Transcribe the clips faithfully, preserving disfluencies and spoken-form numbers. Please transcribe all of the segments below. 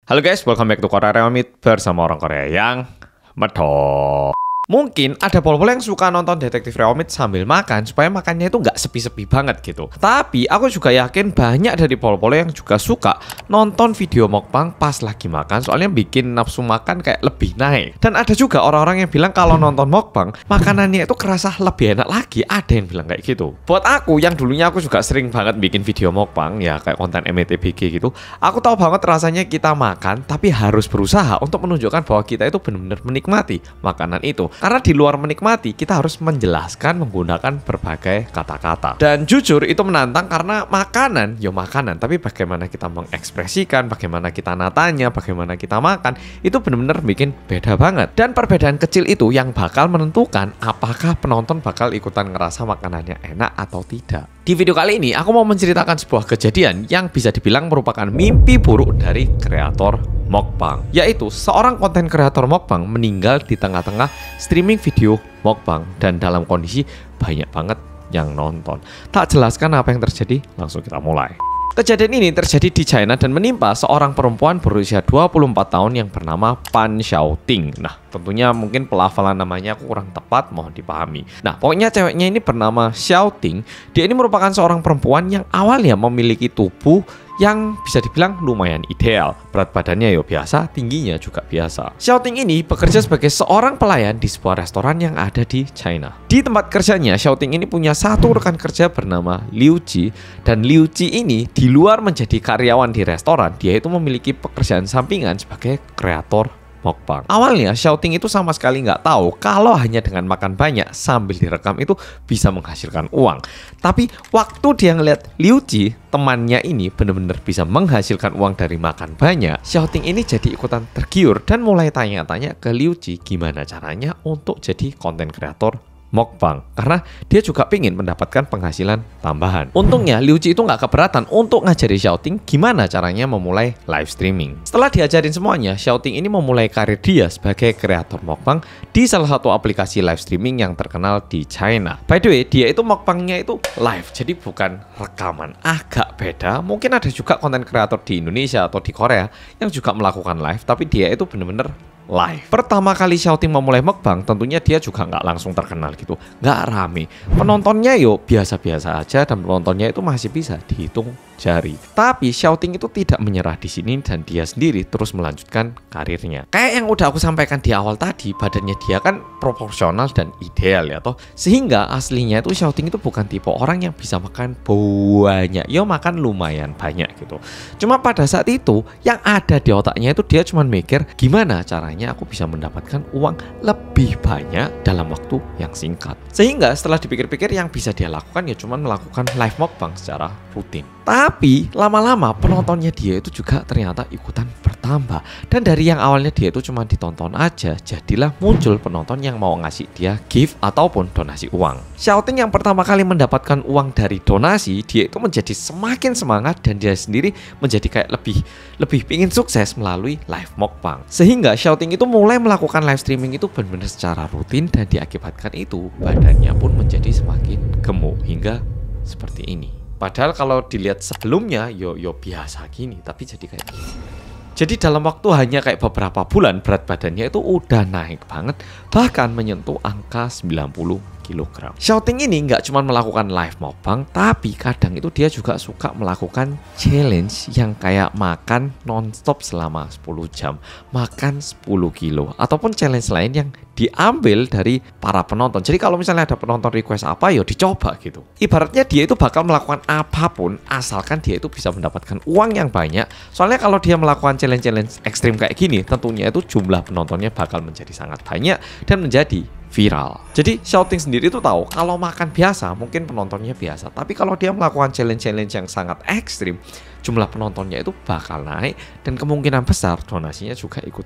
Halo guys, welcome back to Korea Remit bersama orang Korea yang medok. Mungkin ada pol-pol yang suka nonton Detektif Reomit sambil makan supaya makannya itu nggak sepi-sepi banget gitu. Tapi aku juga yakin banyak dari pol-pol yang juga suka nonton video mukbang pas lagi makan, soalnya bikin nafsu makan kayak lebih naik. Dan ada juga orang-orang yang bilang kalau nonton mukbang makanannya itu kerasa lebih enak lagi. Ada yang bilang kayak gitu. Buat aku yang dulunya aku juga sering banget bikin video mukbang ya kayak konten M E T B G gitu. Aku tahu banget rasanya kita makan tapi harus berusaha untuk menunjukkan bahwa kita itu benar-benar menikmati makanan itu. Karena di luar menikmati, kita harus menjelaskan menggunakan berbagai kata-kata. Dan jujur itu menantang karena makanan, ya makanan, tapi bagaimana kita mengekspresikan, bagaimana kita natanya, bagaimana kita makan, itu benar-benar bikin beda banget. Dan perbedaan kecil itu yang bakal menentukan apakah penonton bakal ikutan ngerasa makanannya enak atau tidak. Di video kali ini, aku mau menceritakan sebuah kejadian yang bisa dibilang merupakan mimpi buruk dari kreator mukbang, yaitu seorang konten kreator mukbang meninggal di tengah-tengah streaming video mukbang dan dalam kondisi banyak banget yang nonton. Tak jelaskan apa yang terjadi, langsung kita mulai. Kejadian ini terjadi di China dan menimpa seorang perempuan berusia dua puluh empat tahun yang bernama Pan Xiaoting. Nah, tentunya mungkin pelafalan namanya kurang tepat, mohon dipahami. Nah, pokoknya ceweknya ini bernama Xiaoting. Dia ini merupakan seorang perempuan yang awalnya memiliki tubuh yang bisa dibilang lumayan ideal. Berat badannya ya biasa, tingginya juga biasa. Xiaoting ini bekerja sebagai seorang pelayan di sebuah restoran yang ada di China. Di tempat kerjanya, Xiaoting ini punya satu rekan kerja bernama Liu Ji. Dan Liu Ji ini di luar menjadi karyawan di restoran, dia itu memiliki pekerjaan sampingan sebagai kreator mukbang. Awalnya Xiaoting itu sama sekali nggak tahu kalau hanya dengan makan banyak sambil direkam itu bisa menghasilkan uang. Tapi waktu dia ngeliat Liu Ji, temannya ini benar-benar bisa menghasilkan uang dari makan banyak, Xiaoting ini jadi ikutan tergiur dan mulai tanya-tanya ke Liu Ji gimana caranya untuk jadi konten kreator mukbang, karena dia juga ingin mendapatkan penghasilan tambahan. Untungnya Liu Ji itu nggak keberatan untuk ngajari Xiaoting gimana caranya memulai live streaming. Setelah diajarin semuanya, Xiaoting ini memulai karir dia sebagai kreator mukbang di salah satu aplikasi live streaming yang terkenal di China. By the way, dia itu mukbangnya itu live, jadi bukan rekaman. Agak beda. Mungkin ada juga konten kreator di Indonesia atau di Korea yang juga melakukan live, tapi dia itu bener-bener live. Pertama kali Xiaoting memulai mukbang, tentunya dia juga nggak langsung terkenal gitu, nggak rame. Penontonnya yo biasa-biasa aja dan penontonnya itu masih bisa dihitung jari. Tapi Xiaoting itu tidak menyerah di sini dan dia sendiri terus melanjutkan karirnya. Kayak yang udah aku sampaikan di awal tadi, badannya dia kan proporsional dan ideal ya toh. Sehingga aslinya itu Xiaoting itu bukan tipe orang yang bisa makan banyak, yo makan lumayan banyak gitu. Cuma pada saat itu yang ada di otaknya itu dia cuma mikir gimana caranya aku bisa mendapatkan uang lebih banyak dalam waktu yang singkat. Sehingga setelah dipikir-pikir yang bisa dia lakukan ya cuma melakukan live mukbang secara rutin. Tapi lama-lama penontonnya dia itu juga ternyata ikutan bertambah. Dan dari yang awalnya dia itu cuma ditonton aja, jadilah muncul penonton yang mau ngasih dia gift ataupun donasi uang. Xiaoting yang pertama kali mendapatkan uang dari donasi, dia itu menjadi semakin semangat dan dia sendiri menjadi kayak lebih lebih ingin sukses melalui live mukbang. Sehingga Xiaoting itu mulai melakukan live streaming itu benar-benar secara rutin dan diakibatkan itu badannya pun menjadi semakin gemuk hingga seperti ini. Padahal kalau dilihat sebelumnya yo yo biasa gini, tapi jadi kayak gini. Jadi dalam waktu hanya kayak beberapa bulan berat badannya itu udah naik banget, bahkan menyentuh angka sembilan puluh kilogram. Xiaoting ini nggak cuma melakukan live mukbang, tapi kadang itu dia juga suka melakukan challenge yang kayak makan nonstop selama sepuluh jam, makan sepuluh kilo, ataupun challenge lain yang diambil dari para penonton. Jadi kalau misalnya ada penonton request apa, ya dicoba gitu. Ibaratnya dia itu bakal melakukan apapun asalkan dia itu bisa mendapatkan uang yang banyak. Soalnya kalau dia melakukan challenge-challenge ekstrim kayak gini, tentunya itu jumlah penontonnya bakal menjadi sangat banyak dan menjadi viral. Jadi Xiaoting sendiri tuh tahu kalau makan biasa mungkin penontonnya biasa, tapi kalau dia melakukan challenge-challenge yang sangat ekstrim, jumlah penontonnya itu bakal naik dan kemungkinan besar donasinya juga ikutan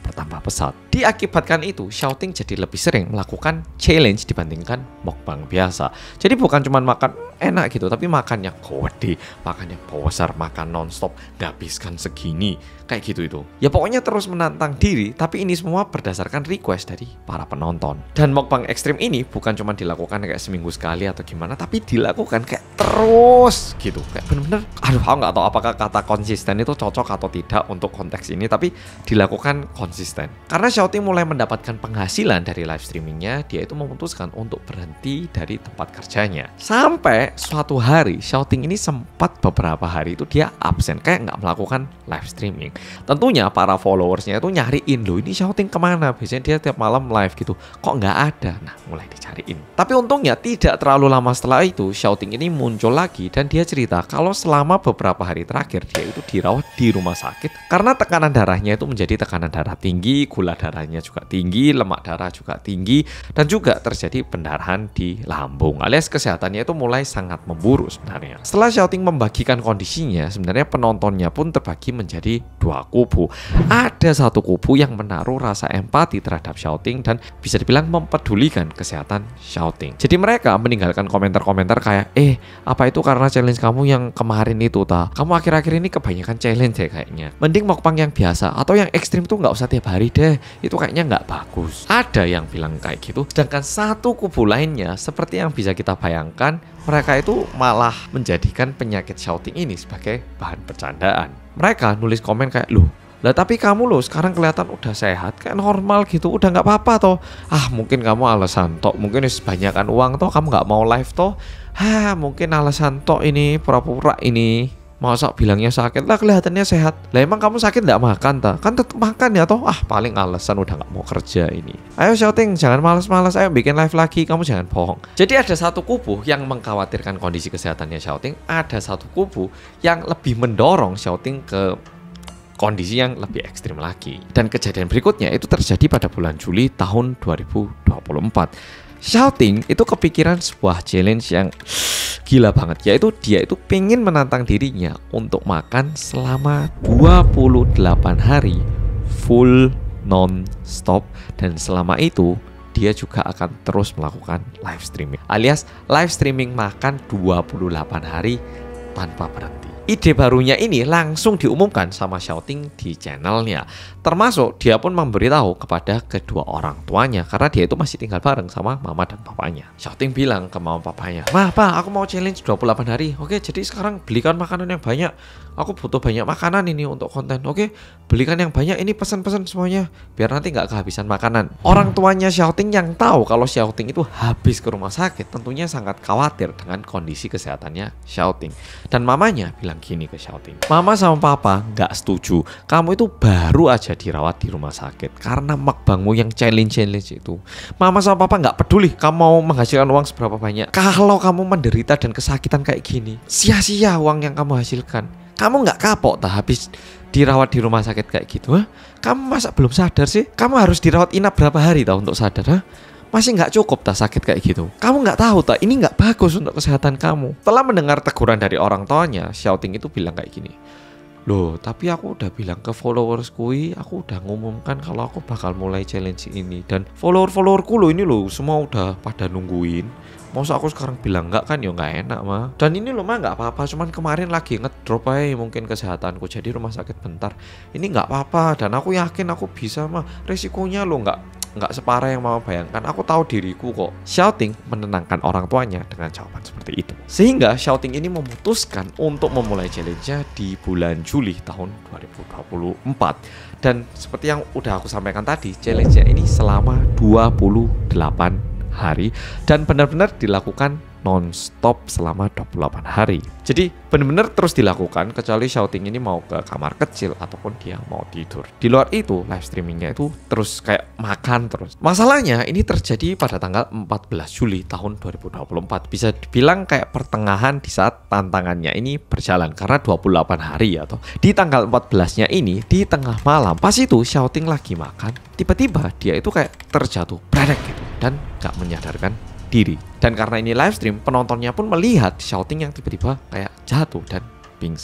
bertambah pesat. Diakibatkan itu, Shouting jadi lebih sering melakukan challenge dibandingkan mukbang biasa. Jadi bukan cuma makan enak gitu, tapi makannya gede, makannya besar, makan nonstop, ngabiskan segini, kayak gitu itu. Ya pokoknya terus menantang diri, tapi ini semua berdasarkan request dari para penonton. Dan mukbang ekstrim ini bukan cuma dilakukan kayak seminggu sekali atau gimana, tapi dilakukan kayak terus gitu, kayak bener-bener, aduh aku nggak tahu apakah kata konsisten itu cocok atau tidak untuk konteks ini, tapi dilakukan konsisten. Karena Shouting mulai mendapatkan penghasilan dari live streamingnya, dia itu memutuskan untuk berhenti dari tempat kerjanya. Sampai suatu hari Shouting ini sempat beberapa hari itu dia absen, kayak nggak melakukan live streaming. Tentunya para followersnya itu nyariin, loh ini Shouting kemana? Biasanya dia tiap malam live gitu, kok nggak ada? Nah mulai dicariin. Tapi untungnya tidak terlalu lama setelah itu Shouting ini muncul lagi dan dia cerita kalau selama beberapa hari terakhir dia itu dirawat di rumah sakit karena tekanan darahnya itu menjadi tekanan darah tinggi, gula darahnya juga tinggi, lemak darah juga tinggi, dan juga terjadi pendarahan di lambung, alias kesehatannya itu mulai sangat memburuk sebenarnya. Setelah Shouting membagikan kondisinya, sebenarnya penontonnya pun terbagi menjadi dua kubu. Ada satu kubu yang menaruh rasa empati terhadap Shouting dan bisa dibilang mempedulikan kesehatan Shouting. Jadi mereka meninggalkan komentar-komentar kayak, eh apa itu karena challenge kamu yang kemarin itu ta? Kamu akhir-akhir ini kebanyakan challenge ya kayaknya. Mending mukbang yang biasa atau yang ekstrim tuh nggak usah tiap hari deh. Itu kayaknya nggak bagus. Ada yang bilang kayak gitu. Sedangkan satu kubu lainnya, seperti yang bisa kita bayangkan, mereka itu malah menjadikan penyakit Shouting ini sebagai bahan bercandaan. Mereka nulis komen kayak, loh, lah tapi kamu loh sekarang kelihatan udah sehat, kayak normal gitu, udah nggak apa-apa toh. Ah mungkin kamu alasan toh, mungkin sebanyakan uang toh, kamu nggak mau live toh. Hah mungkin alasan toh ini, pura-pura ini. Masa bilangnya sakit, lah kelihatannya sehat. Lah emang kamu sakit nggak makan ta? Kan tetap makan ya toh. Ah paling alasan udah nggak mau kerja ini. Ayo Shouting, jangan malas-malas, ayo bikin live lagi, kamu jangan bohong. Jadi ada satu kubu yang mengkhawatirkan kondisi kesehatannya Shouting, ada satu kubu yang lebih mendorong Shouting ke kondisi yang lebih ekstrim lagi. Dan kejadian berikutnya itu terjadi pada bulan Juli tahun dua ribu dua puluh empat. Shouting itu kepikiran sebuah challenge yang gila banget, yaitu dia itu pengen menantang dirinya untuk makan selama dua puluh delapan hari full non-stop, dan selama itu dia juga akan terus melakukan live streaming, alias live streaming makan dua puluh delapan hari tanpa berhenti. Ide barunya ini langsung diumumkan sama Shouting di channelnya. Termasuk dia pun memberitahu kepada kedua orang tuanya, karena dia itu masih tinggal bareng sama mama dan papanya. Shouting bilang ke mama papanya, "Ma, pa, aku mau challenge dua puluh delapan hari. Oke, jadi sekarang belikan makanan yang banyak. Aku butuh banyak makanan ini untuk konten. Oke, belikan yang banyak, ini pesan-pesan semuanya, biar nanti nggak kehabisan makanan." Orang tuanya Shouting yang tahu kalau Shouting itu habis ke rumah sakit tentunya sangat khawatir dengan kondisi kesehatannya Shouting. Dan mamanya bilang gini ke Shouting, "Mama sama papa nggak setuju. Kamu itu baru aja dirawat di rumah sakit karena mukbangmu yang challenge-challenge itu. Mama sama papa nggak peduli kamu mau menghasilkan uang seberapa banyak. Kalau kamu menderita dan kesakitan kayak gini, sia-sia uang yang kamu hasilkan. Kamu nggak kapok tak habis dirawat di rumah sakit kayak gitu? Hah? Kamu masa belum sadar sih? Kamu harus dirawat inap berapa hari tau untuk sadar? Hah? Masih nggak cukup tak sakit kayak gitu? Kamu nggak tahu tak ini nggak bagus untuk kesehatan kamu." Setelah mendengar teguran dari orang tuanya, Shouting itu bilang kayak gini, "Loh, tapi aku udah bilang ke followers kui, aku udah ngumumkan kalau aku bakal mulai challenge ini, dan follower-followerku lo ini loh semua udah pada nungguin. Masa aku sekarang bilang enggak, kan ya nggak enak mah. Dan ini loh mah nggak apa-apa, cuman kemarin lagi ngedrop aja mungkin kesehatanku, jadi rumah sakit bentar. Ini nggak apa-apa, dan aku yakin aku bisa mah. Resikonya lo nggak nggak separah yang mama bayangkan. Aku tahu diriku kok." Shouting menenangkan orang tuanya dengan jawaban seperti itu. Sehingga Shouting ini memutuskan untuk memulai challenge-nya di bulan Juli tahun dua ribu dua puluh empat. Dan seperti yang udah aku sampaikan tadi, challenge-nya ini selama dua puluh delapan hari dan benar-benar dilakukan non-stop selama dua puluh delapan hari. Jadi benar-benar terus dilakukan, kecuali Shouting ini mau ke kamar kecil ataupun dia mau tidur. Di luar itu live streamingnya itu terus kayak makan terus. Masalahnya ini terjadi pada tanggal empat belas Juli tahun dua ribu dua puluh empat. Bisa dibilang kayak pertengahan di saat tantangannya ini berjalan, karena dua puluh delapan hari atau di tanggal empat belasnya ini di tengah malam. Pas itu Shouting lagi makan, tiba-tiba dia itu kayak terjatuh bredek gitu dan gak menyadarkan diri. Dan karena ini live stream, penontonnya pun melihat Shouting yang tiba-tiba kayak jatuh dan pingsan.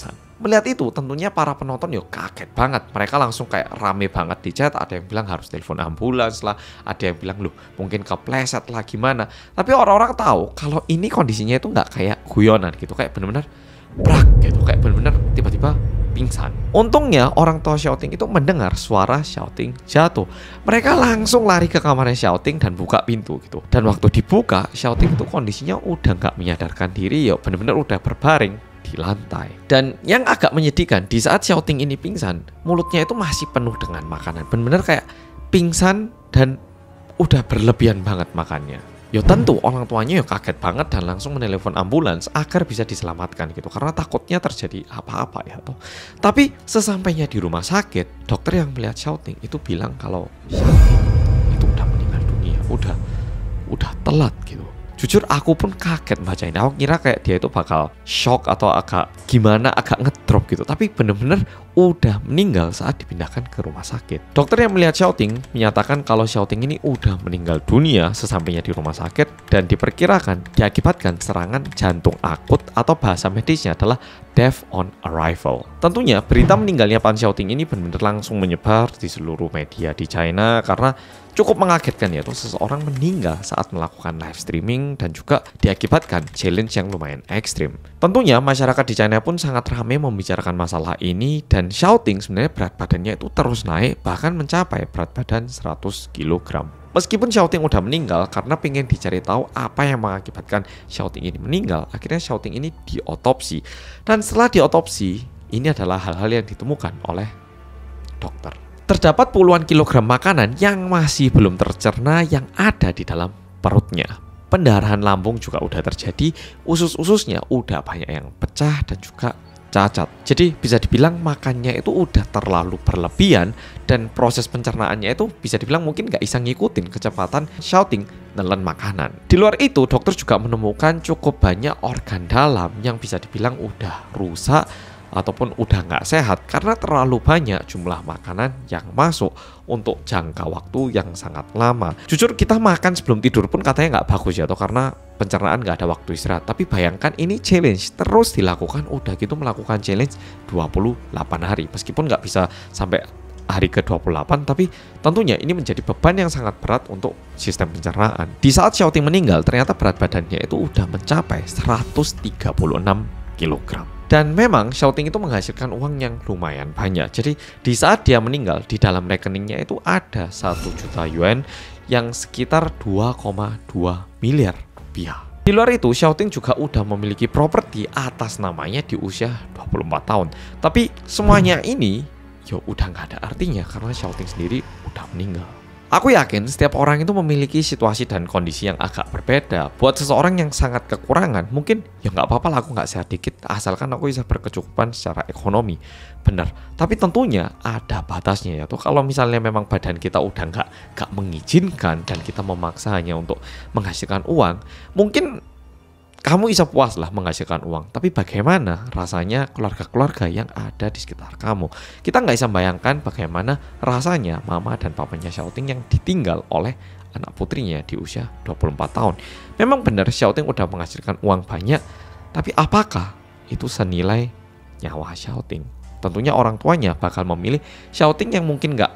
Melihat itu tentunya para penonton yo kaget banget. Mereka langsung kayak rame banget di chat. Ada yang bilang harus telepon ambulans lah. Ada yang bilang loh mungkin kepleset lah gimana. Tapi orang-orang tahu kalau ini kondisinya itu nggak kayak guyonan gitu. Kayak bener-bener brak gitu. Kayak bener-bener tiba-tiba pingsan. Untungnya orang tua Xiaoting itu mendengar suara Xiaoting jatuh. Mereka langsung lari ke kamarnya Xiaoting dan buka pintu gitu. Dan waktu dibuka, Xiaoting itu kondisinya udah nggak menyadarkan diri, ya bener-bener udah berbaring di lantai. Dan yang agak menyedihkan, di saat Xiaoting ini pingsan, mulutnya itu masih penuh dengan makanan. Bener-bener kayak pingsan dan udah berlebihan banget makannya. Ya tentu orang tuanya ya kaget banget dan langsung menelepon ambulans agar bisa diselamatkan gitu, karena takutnya terjadi apa-apa ya toh. Tapi sesampainya di rumah sakit, dokter yang melihat Xiaoting itu bilang kalau Xiaoting itu udah meninggal dunia, udah udah telat gitu. Jujur aku pun kaget baca ini. Aku kira kayak dia itu bakal shock atau agak gimana, agak ngedrop gitu. Tapi bener-bener udah meninggal saat dipindahkan ke rumah sakit. Dokter yang melihat Xiaoting menyatakan kalau Xiaoting ini udah meninggal dunia sesampainya di rumah sakit dan diperkirakan diakibatkan serangan jantung akut atau bahasa medisnya adalah death on arrival. Tentunya berita meninggalnya Pan Xiaoting ini benar-benar langsung menyebar di seluruh media di China karena cukup mengagetkan ya tuh seseorang meninggal saat melakukan live streaming dan juga diakibatkan challenge yang lumayan ekstrim. Tentunya masyarakat di China pun sangat ramai membicarakan masalah ini dan Xiaoting sebenarnya berat badannya itu terus naik bahkan mencapai berat badan seratus kilogram. Meskipun Xiaoting udah meninggal, karena pengen dicari tahu apa yang mengakibatkan Xiaoting ini meninggal, akhirnya Xiaoting ini diotopsi. Dan setelah diotopsi, ini adalah hal-hal yang ditemukan oleh dokter. Terdapat puluhan kilogram makanan yang masih belum tercerna yang ada di dalam perutnya. Pendarahan lambung juga udah terjadi, usus-ususnya udah banyak yang pecah dan juga cacat. Jadi bisa dibilang makannya itu udah terlalu berlebihan dan proses pencernaannya itu bisa dibilang mungkin gak bisa ngikutin kecepatan Xiaoting nelen makanan. Di luar itu dokter juga menemukan cukup banyak organ dalam yang bisa dibilang udah rusak ataupun udah nggak sehat karena terlalu banyak jumlah makanan yang masuk untuk jangka waktu yang sangat lama. Jujur kita makan sebelum tidur pun katanya nggak bagus ya toh, karena pencernaan nggak ada waktu istirahat. Tapi bayangkan ini challenge terus dilakukan, udah gitu melakukan challenge dua puluh delapan hari meskipun nggak bisa sampai hari ke dua puluh delapan, tapi tentunya ini menjadi beban yang sangat berat untuk sistem pencernaan. Di saat Xiaoting meninggal, ternyata berat badannya itu udah mencapai seratus tiga puluh enam kilogram. Dan memang Xiaoting itu menghasilkan uang yang lumayan banyak. Jadi di saat dia meninggal, di dalam rekeningnya itu ada satu juta yuan yang sekitar dua koma dua miliar rupiah. Di luar itu, Xiaoting juga udah memiliki properti atas namanya di usia dua puluh empat tahun. Tapi semuanya ini ya udah nggak ada artinya karena Xiaoting sendiri udah meninggal. Aku yakin setiap orang itu memiliki situasi dan kondisi yang agak berbeda. Buat seseorang yang sangat kekurangan, mungkin ya nggak apa-apa lah aku nggak sehat dikit, asalkan aku bisa berkecukupan secara ekonomi. Bener, tapi tentunya ada batasnya ya tuh. Kalau misalnya memang badan kita udah nggak nggak mengizinkan dan kita memaksa hanya untuk menghasilkan uang, mungkin kamu bisa puas lah menghasilkan uang, tapi bagaimana rasanya keluarga-keluarga yang ada di sekitar kamu? Kita nggak bisa bayangkan bagaimana rasanya mama dan papanya Xiaoting yang ditinggal oleh anak putrinya di usia dua puluh empat tahun. Memang benar Xiaoting udah menghasilkan uang banyak, tapi apakah itu senilai nyawa Xiaoting? Tentunya orang tuanya bakal memilih Xiaoting yang mungkin nggak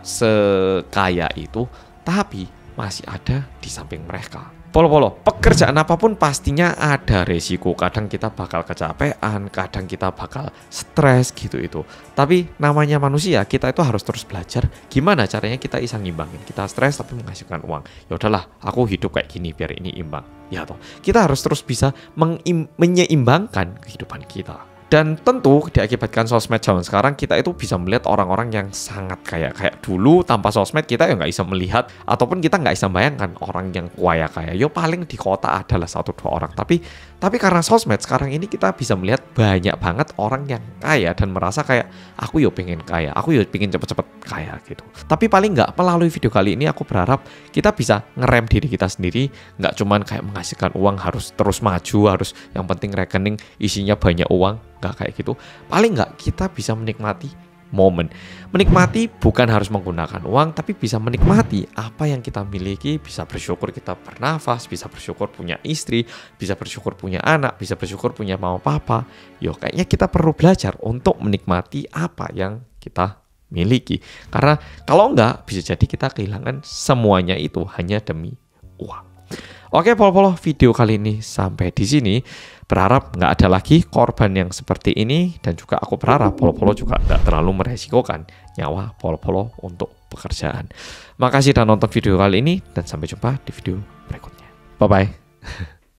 sekaya itu, tapi masih ada di samping mereka. Polo-polo, pekerjaan apapun pastinya ada resiko. Kadang kita bakal kecapean, kadang kita bakal stres gitu itu. Tapi namanya manusia, kita itu harus terus belajar gimana caranya kita bisa ngimbangin. Kita stres tapi menghasilkan uang. Ya udahlah, aku hidup kayak gini biar ini imbang. Ya toh, kita harus terus bisa menyeimbangkan kehidupan kita. Dan tentu diakibatkan sosmed zaman sekarang, kita itu bisa melihat orang-orang yang sangat kaya. Kayak dulu tanpa sosmed kita ya nggak bisa melihat, ataupun kita nggak bisa bayangkan orang yang kaya-kaya. Yo paling di kota adalah satu dua orang. Tapi tapi karena sosmed sekarang ini kita bisa melihat banyak banget orang yang kaya dan merasa kayak aku yo pengen kaya, aku yo pengen cepet-cepet kaya gitu. Tapi paling nggak melalui video kali ini aku berharap kita bisa ngerem diri kita sendiri, nggak cuman kayak menghasilkan uang harus terus maju, harus yang penting rekening isinya banyak uang. Nggak kayak gitu. Paling nggak kita bisa menikmati moment. Menikmati bukan harus menggunakan uang, tapi bisa menikmati apa yang kita miliki, bisa bersyukur kita bernafas, bisa bersyukur punya istri, bisa bersyukur punya anak, bisa bersyukur punya mama papa. Yo, kayaknya kita perlu belajar untuk menikmati apa yang kita miliki. Karena kalau enggak, bisa jadi kita kehilangan semuanya itu hanya demi uang. Oke, polo-polo, video kali ini sampai di sini. Berharap nggak ada lagi korban yang seperti ini, dan juga aku berharap polo-polo juga nggak terlalu meresikokan nyawa polo-polo untuk pekerjaan. Makasih sudah nonton video kali ini, dan sampai jumpa di video berikutnya. Bye-bye.